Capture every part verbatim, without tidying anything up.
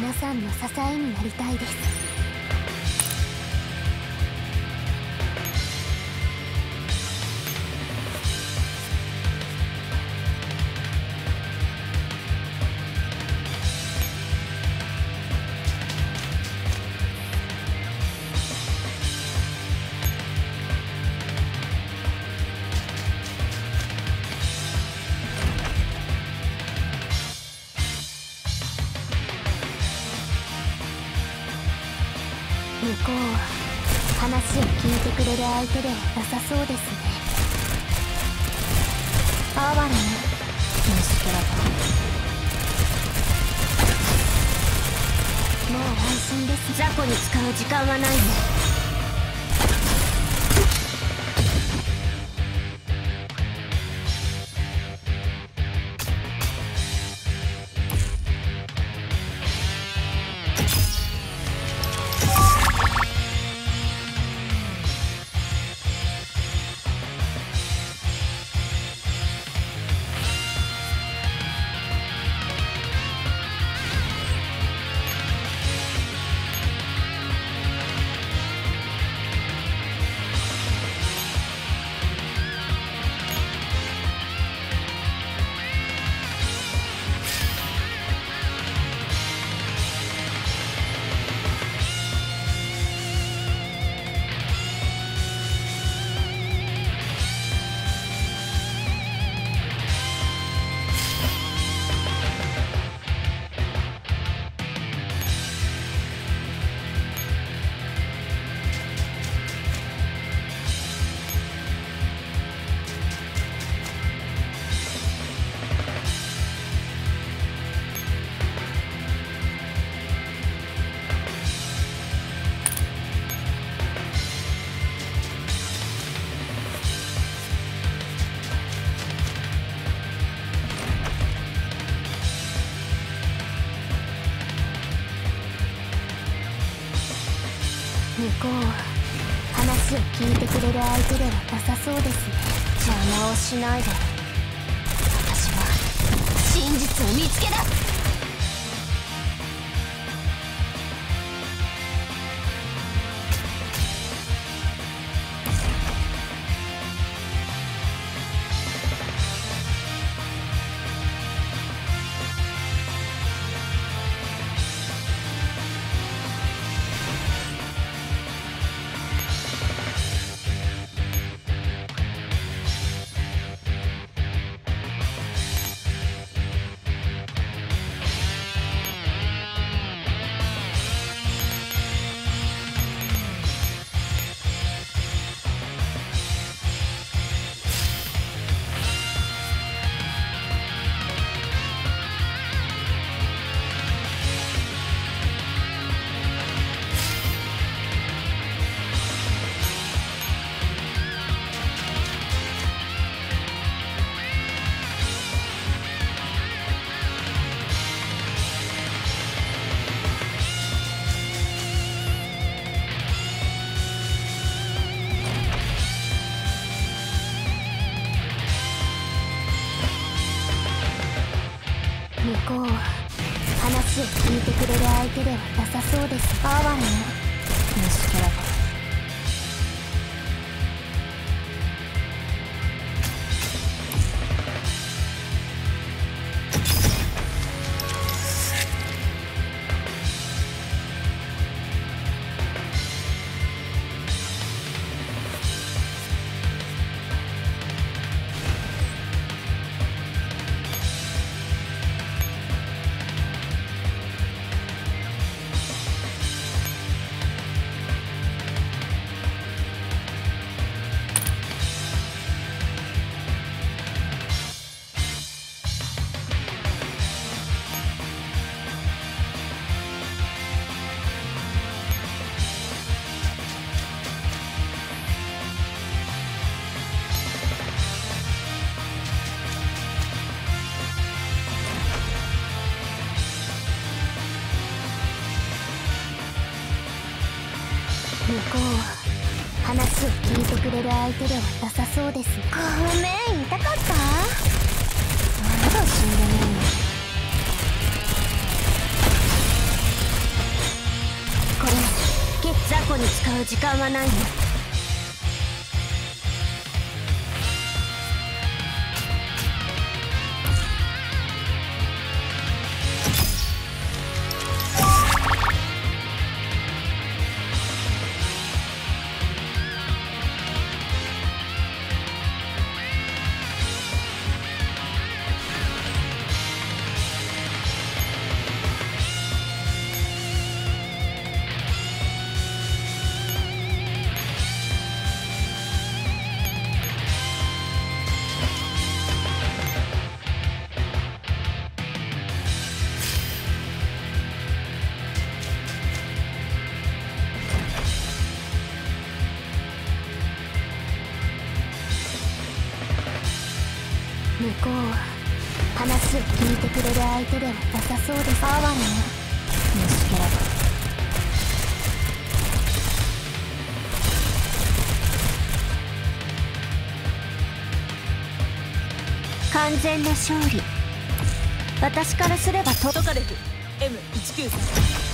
皆さんの支えになりたいです。向こうは話を聞いてくれる相手ではなさそうですね。哀れね、虫けらだ。もう安心です。雑魚に使う時間はないね。向こうは話を聞いてくれる相手ではなさそうですね。邪魔をしないで。私は真実を見つけ出す。向こうは話を聞いてくれる相手ではなさそうです。哀れね、虫けらが。向こうは話を聞いてくれる相手ではなさそうです。ごめん、痛かった？まだ死んでないの？ に使う時間はないの。向こうは話を聞いてくれる相手ではなさそうです。哀れね、虫けらだ。完全な勝利。私からすればとトカレフ エムいちきゅうさん。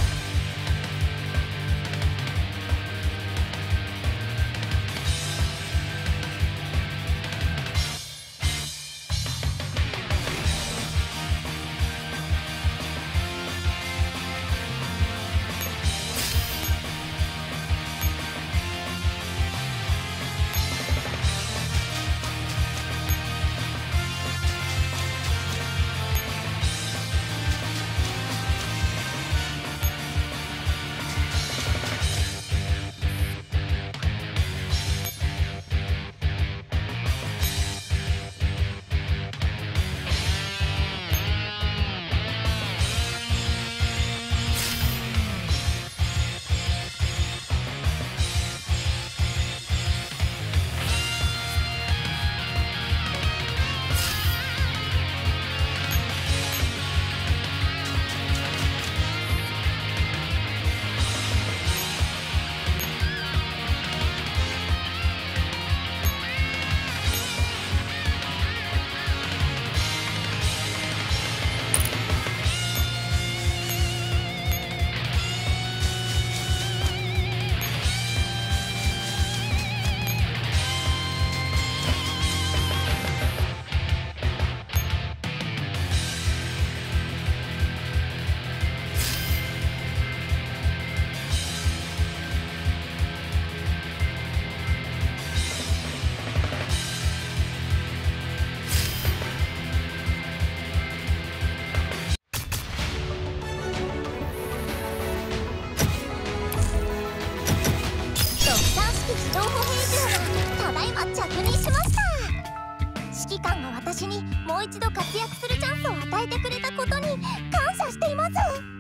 情報編集がただいま着任しました。指揮官が私にもう一度活躍するチャンスを与えてくれたことに感謝しています。